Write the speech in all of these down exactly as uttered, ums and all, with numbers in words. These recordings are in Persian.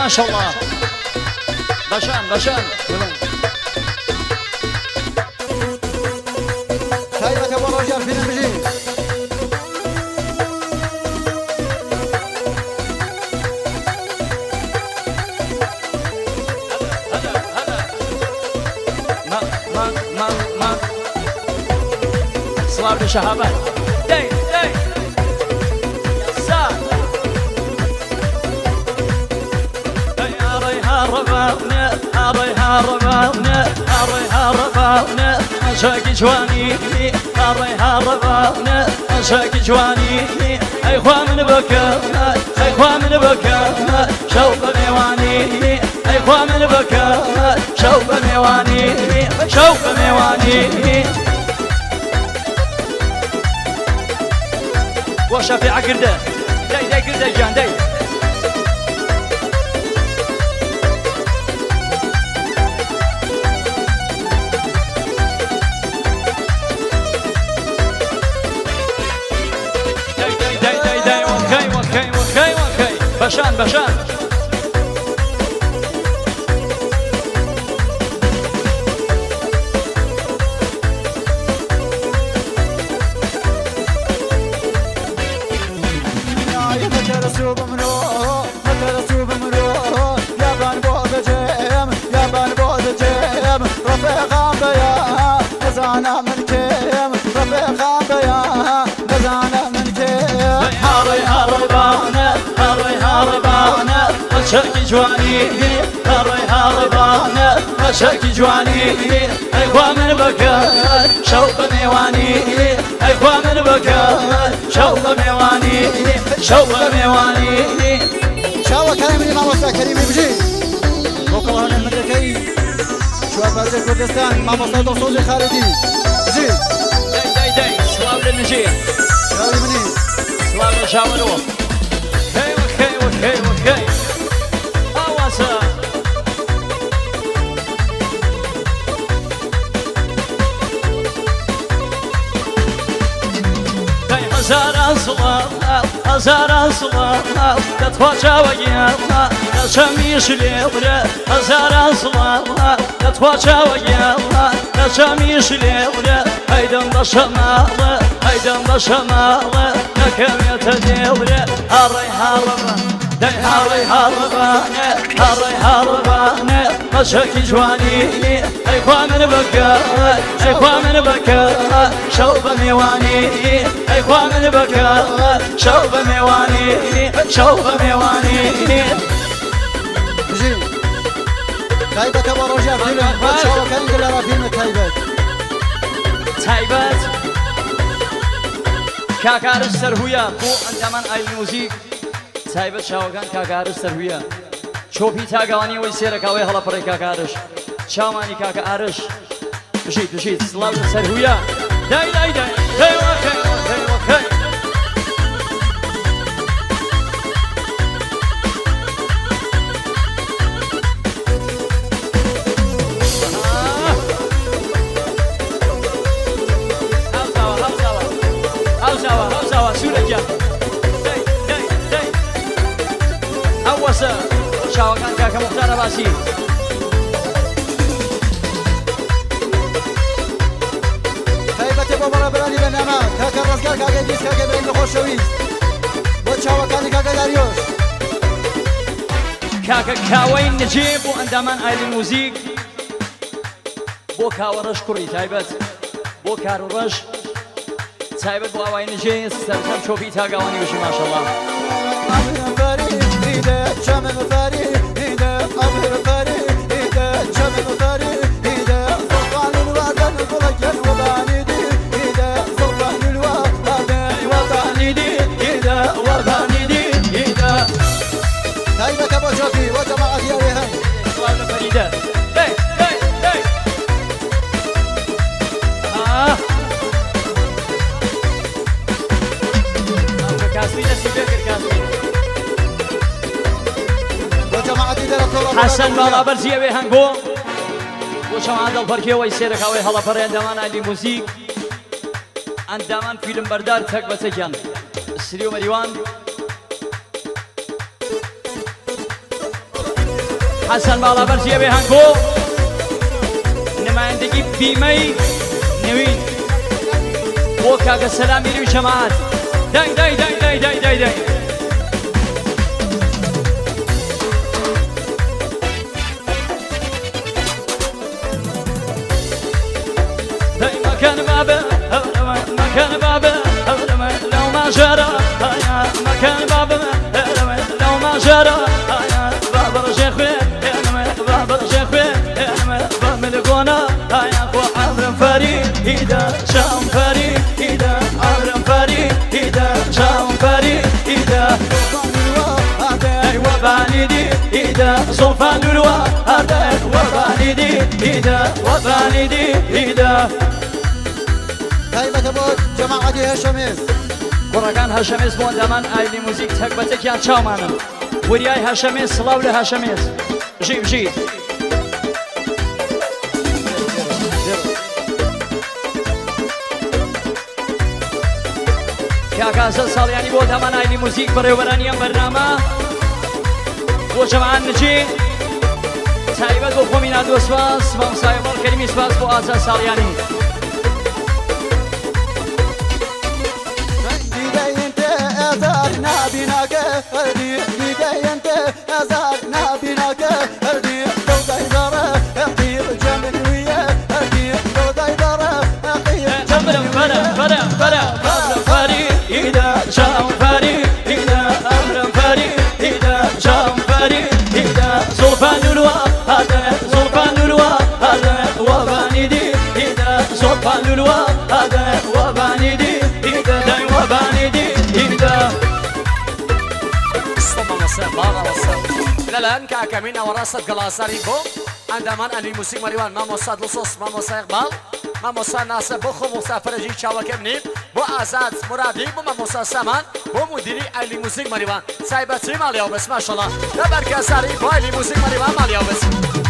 ما شاء الله بشان بشان تايبة ابو رجال في المجيء هلا هلا ما ما ما ما صواب لشهابات داي داي يا سار يا ريحان ربابنا يا ريحان ربابنا يا ريحان ربابنا شاكي جواني يا ريحان ربابنا شاكي جواني اي خوا من بكى اي خوا من بكى شوق ميواني اي خوا من بكى شوق ميواني شوق ميواني وشافي عقرده داي داي قرده جان داي بشان بشان مترسوب منو مترسوب منو يابان بود جيم يابان بود جيم رفيقان بيا نزانا من كيم رفيقان بيا نزانا من كيم هاري هاربانا هاري هاربانا شاكي جواني هاري هاربانا شاكي جواني اي خوا من بكى شوق ميواني اي خوا من بكى شوق ميواني شوق ميواني شاوة كريمي ما وصى كريمي بجي بوكو هنا المدركي شو أفاز كردستان ما وصى دوصوج خالدي بجي داي داي داي سلام للنجيح شاوي مني سلام لشاولو كي وكي وكي وكي أواسا داي هزار صلاة هزار صلاة تتواجه وياها نشميش ليورة هزار صلاة تتواجه وياها نشميش ليورة هيدن بشمالة هيدن بشمالة نكم يتديورة هاري هاربا داي هاري هاربانة هاري هاربانة مشاكي جواني اي خوا من بكى اي خوا من بكى شوب ميواني اي خوا من بكى شوب ميواني شوب ميواني بجي تايبة ابو رجال فيلم شاوة كان يقول لها فيلم تايبة تايبات كاكارش سرهويا بو عندما اي موزيك تايبت شاوكان كاكارش سرهويا شوبي تاقواني ويسيرك اوي هلا بري كاكارش شاماني كاكارش بشيت بشيت سلاو سرهويا داي داي داي داي وكي وكي وكي شاوكان كاكا مختار باسي تايبة ابو مرة براني بناما كاكا رزقار كاكا ديس كاكا برين خوشويز بو شاوكاني كاكا داريوش كاكا كاوين نجيب وعندما ايل الموزيك بو كاورش كوري تايبت بو كارورش تايبت بو اوين نجيب سرسم شوفي تاقواني وشي ما شاء الله شمن فاري إيده أبر فاري إيده شمن فاري إيده سلطان الوطن طلق الوطني دي إيده سلطان الوطن وطني دي إيده وطني دي إيده تايبة أبو شوفي وجماعة يا ريهان سلام فريدة داي داي داي آه كاسبي نسي فكر كاسبي حسن بالا برزيه بهنگو وشما دل فرقه ويسيرك اوي هلا فري عندما عندي موسيقى عندما فيلم بردار تك بسكن سريو مريوان حسن بالا برزیه به هنگو نمایندگی بیمهی نوین بۆ کاکە سەلامی روی جەماعەت دای دای دای دای دای دای دای دای مەکەن بابە هەورەوە مەکەن بابە هەورەوە لەو ماژەرە هایا مەکەن بابە هەورەوە لەو ماژەرە هایا بابە ڕژێ خوێ هێنمە بابە ڕژێ خوێ هێنمە بە ملگۆنە هایا خۆ عەمرم فەری هیدا شام فەری هیدا عەمرم فەری هیدا شام فەری هیدا وبانيدي إيدا صوفان دلوا هذا وبانيدي إيدا وبانيدي إيدا تايمة بود جماعتي هشميز كوركان هشميز بون دمان آيلي موزيك تكبتك يا تشاومانم ورياي هشميز صلاو لهشميز جيب جيب كاكاسا صالياني بون دمان آيلي موزيك بريورانيا برنامه بۆ جەماعەت نجی تایبەت بۆ خۆمی نادووە سپاس مامۆستای باڵ کەریمی سپاس بۆ ئازا ساڵیانی الآن كأكمين وراسة قلاصاري بو عندما أني موسيقى مريوان ما مصاد لصوص ما مصاد إقبال ما مصاد ناسا بو خو مسافر جي شاوة كمنين بو آزاد مرادي بو ما مصاد سامان بو مديري أهلي موسيقى مريوان سايبتي ماليو بس ما شاء الله لبركة ساري بو أهلي موسيقى مريوان ماليو بس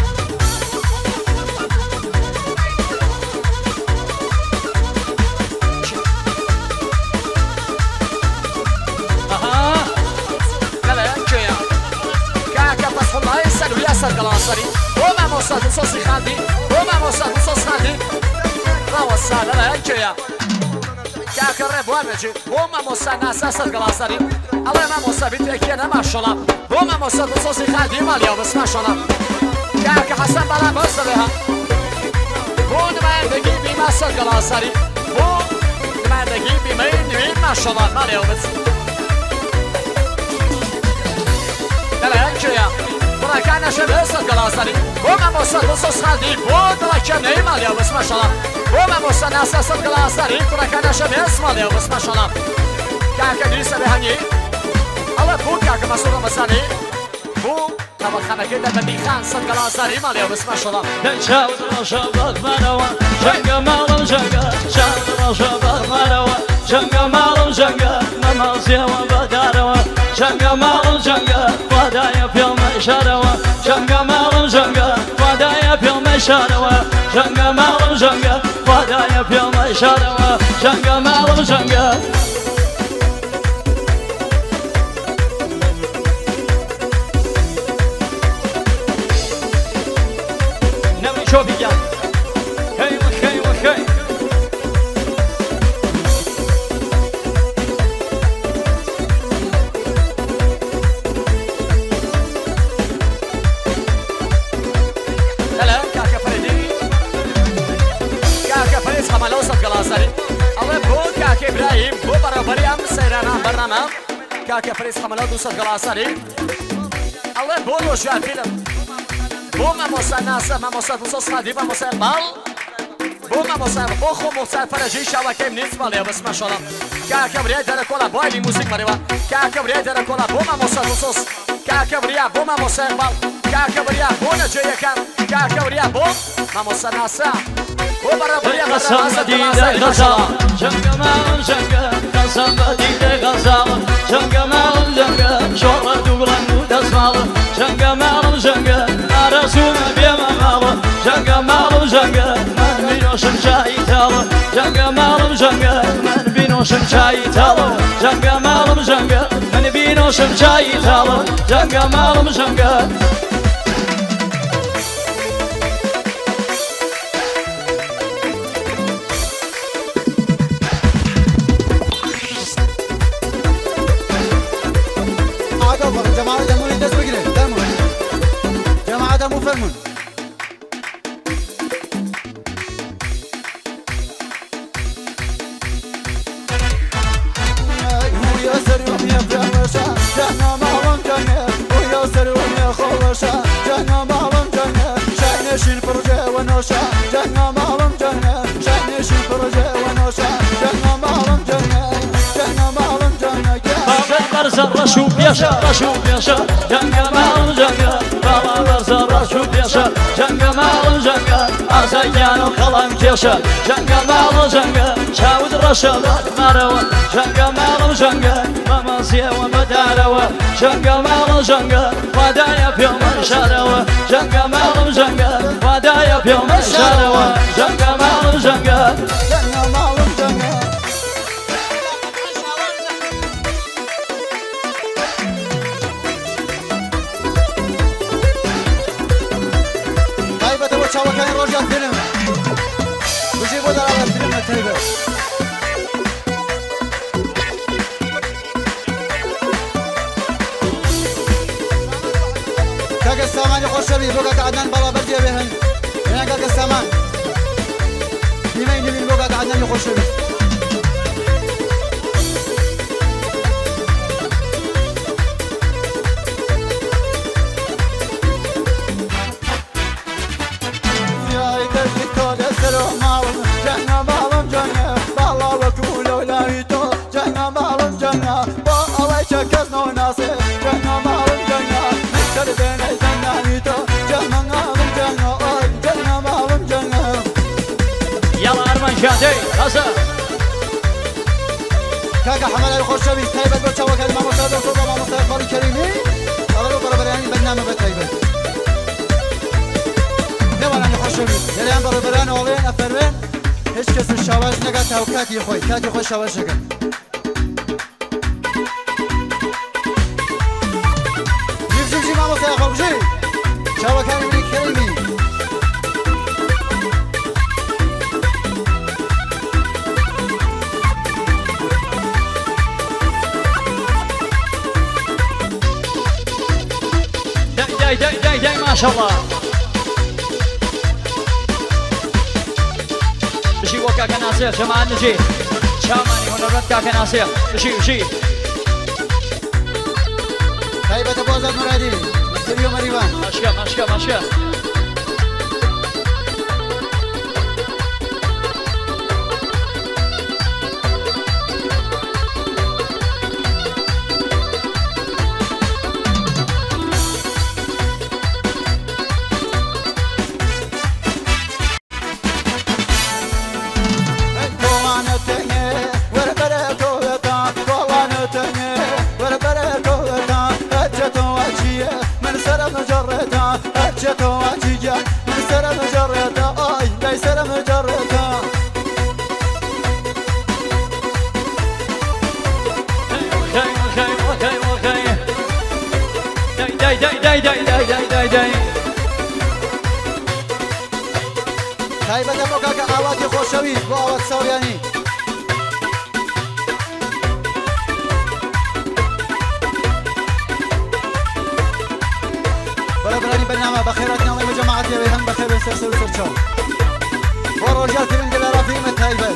وياسر قلاصري وما موصل نصوصي خالدي وما موصل نصوص خالدي ما وصل لا ينجيا كاك الرب وامجي وما موصل ناساس القلاصري الله ما موصل بيتك انا ما شاء الله وما موصل نصوصي خالدي ماليا بس ما شاء الله كاك حسن بلا موصلها بون ما يندقي بما سر قلاصري بون ما يندقي بما يندقي ما شاء الله ماليا بس لا ينجيا كان شبه صد قلاصري وما موصل نصوص خالدي بود لكن نيمال يا بس ما شاء الله وما موصل ناسا صد قلاصري كان شبه اسمال يا بس ما شاء الله كاك ديسه بهني الله بو كاك مسؤول مساني بو طبعا خنا كده بدي خان صد قلاصري مال يا بس ما شاء الله شاور شباب مروا جنگا مالم جنگا شاور شباب مروا جنگا مالم جنگا نمازي وبداروا جنگا مالم جنگا ودايا في المشاروا جنگا مالم جنگا ودايا في المشاروا جنگا مالم جنگا ودايا في المشاروا جنگا مالم جنگا نبي شو بيجا هي وخي وخي حملو صد قلاصري الله بو كاك إبراهيم بو برابري أم سيرانا برنامج كاك فريس حملو دو صد قلاصري الله بو نوشوان فيلم بو ما موسى ناسا ما موسى نصوص خادي ما موسى إقبال بو ما موسى بو خو موسى فرجي شواكي منيس ماليا بس ما شاء الله كاك إبراهيم دارا كولا بو أهلي موسيقى مريوان كاك إبراهيم دارا كولا بو ما موسى نصوص كاك إبراهيم بو ما موسى إقبال كاك إبراهيم بو نجيا كان كاك إبراهيم بو ما موسى ناسا غزال مدينة غزال جنگا مالم جنگا غزال مدينة غزال جنگا مالم جنگا شورا دوغلان ودسمال جنگا مالم جنگا رسول بيما مال جنگا مالم جنگا من بينوشم شاي تال جنگا مالم جنگا من بينوشم شاي تال جنگا مالم جنگا من بينوشم شاي تال جنگا مالم جنگا فرمون ويا سريم يا فلاشا جانا معلم جانا ويا سريم يا خلاشا جانا معلم جانا شعنش الفرجة ونوشا جانا معلم جانا شعنش الفرجة ونوشا جانا معلم جانا جانا معلم جانا برزا رشوب يشا رشوب يشا جنگا مال جنگا بابا برزا رشوب يشا جنگا مال جنگا أزيان وخلام كيشا جنگا مال جنگا شاود رشا مروا جنگا مال جنگا ممازيا ومداروا جنگا مال جنگا ودايا بيوم الشاروا جنگا مال جنگا ودايا بيوم الشاروا جنگا مال جنگا جانا معلم جانا شاوكان رجع فيلم وجيبوا دار على فيلم التايبة كاك السامان يخش بي بوكا قعدنا بلا بردي بهن هنا كاك السامان يمين يمين بوكا قعدنا يخش بي جانا معلم جانا بالله وكول ولايتو جانا معلم جانا بالله شكسنا وناسي جانا معلم جانا نكسر بين زنانيتو جانا معلم جانا جانا معلم جانا يلا أرمان شادي خاصة كاكا حمل الخرشبي تايبة بوشا وكلمة مشاهدة صوبة مع مستقبل الكريمي قرروا بربراني برنامج بتايبة نوانا نخرشبي يليان بربراني أولين أفرين هیچ کس شواش نگه تا کاتی خوی کاتی خوی شواش نگه جیب جیب جیب ماموسا خوب جیب شواکانی منی کریمی داي داي داي داي ما شاء الله بشي وكا كناسير جماعة نجي شاماني ونرد كا كناسير بشي بشي طيبة بوزد مرادي مستريو مريبان ماشكا ماشكا ماشكا داي داي داي داي داي داي داي داي طيبة بوكا آواتي خوشوي بو آوات سورياني بربراني برنامج بخيراتنا الله جماعتي هم بخير وسرسل وسرشان ورجعت من قلارة في متايبة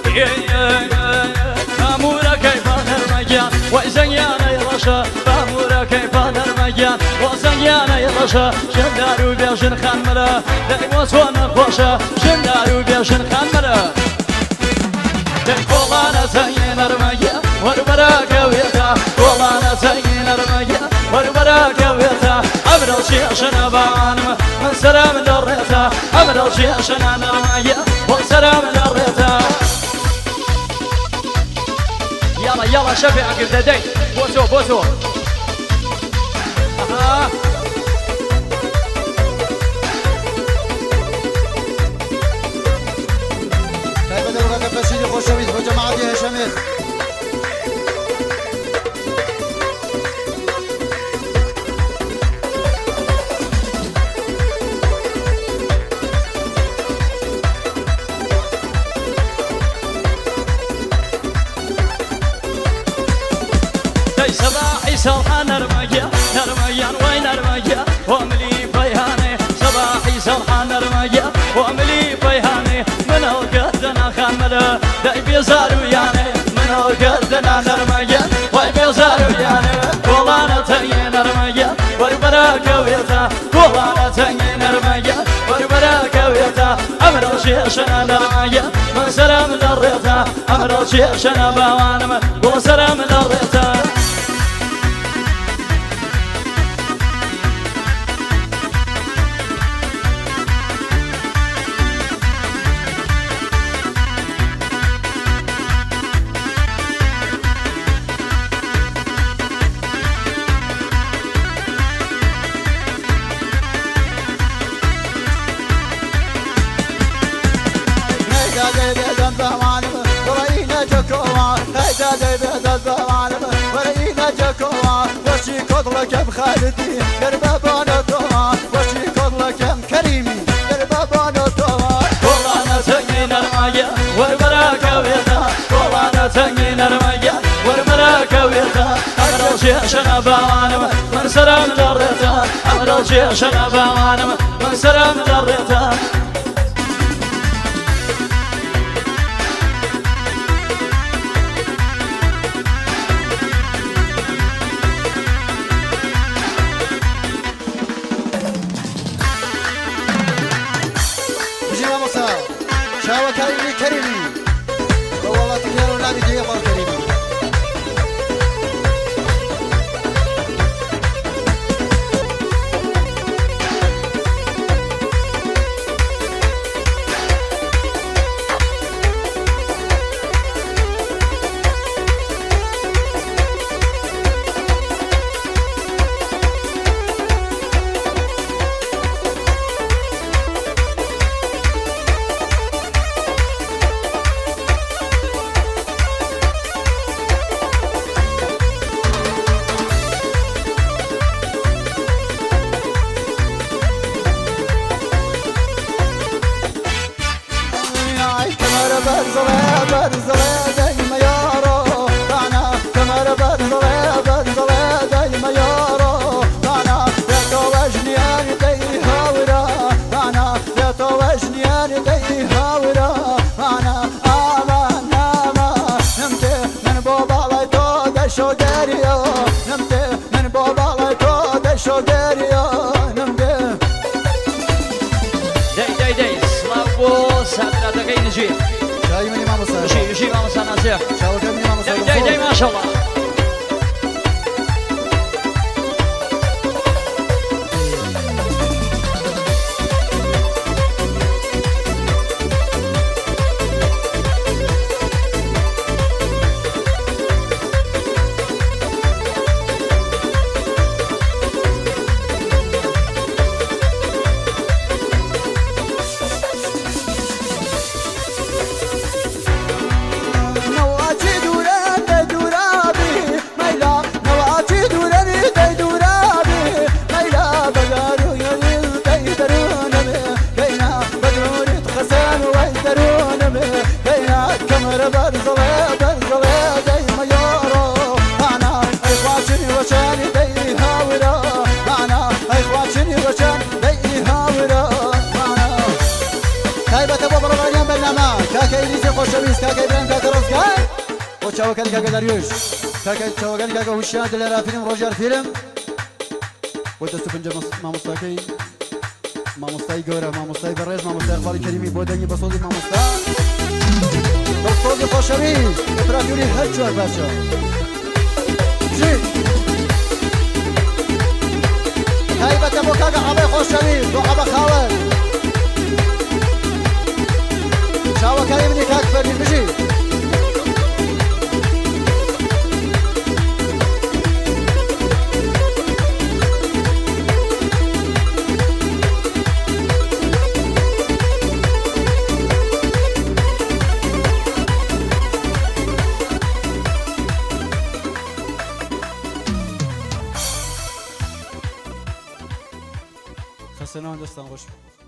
بامورا كيف نرمجان وزيانا يرشا بامورا كيف نرمجان وزيانا يرشا شندارو بيشن خمرة دايموس ونخوشا شندارو بيشن خمرة داي كولانا زين نرمجان وربرا كويتا كولانا زين نرمجان وربرا كويتا أبرا شيشنا بانم من سلام الريتا أبرا شيشنا نرمجان وسلام الريتا يلا يلا شفيع قبل داي بوسو بوسو اها طيب انا بغا كفاشيني خوشويت بجماعة دي هشامير صباحي سرحان نرمجة نرمجان وين نرمجة وملي بياني صباحي شنا نرمية وبيزار ويانا كولانا تاني نرمية وربراك ويتا كولانا تاني نرمية وربراك ويتا أمر شنا نرمية من سلام الريتا أمر شنا بوانا وسلام الريتا كم خالدي دربابانا طوال وشي كضلة كم كريمي دربابانا طوال كولانا تنين المية والبراك ويتا كولانا تنين المية والبراك ويتا أمر شنا بوانا من سلام الريتا أمر شنا بوانا من سلام الريتا شاوة كريمي كريمي والله تكيرو نامي جيه بار كريمي برزلة برزلة دايما يارو طعنا كمر برزلة برزلة دايما يارو طعنا يتوجني أنا دايها ورا طعنا يتوجني أنا دايها ورا طعنا آمان آمان نمت من بابا لا يتوجه شو داريو نمت من بابا لا يتوجه شو داريو نمت داي داي داي سلابو سابنا دقي نجي شاي مني ما مصير يجي يجي ما مصير نزيح شاو كمني ما مصير داي داي ما شاء الله چاوکل که داریوش که چاوکل که هوشیار دلار فیلم روجر فیلم و دست پنجه ماموستاکی ماموستای گوره ماموستای برز ماموستای اقبال کریمی بودنی بسازی ماموستا دکتر خوشویز امپراتوری هر چهار بچه جی هیبت مکاگ عبای خوشویز و عبا خاور چاوکل منی کاک فرمی بجی خسنان دستان خوش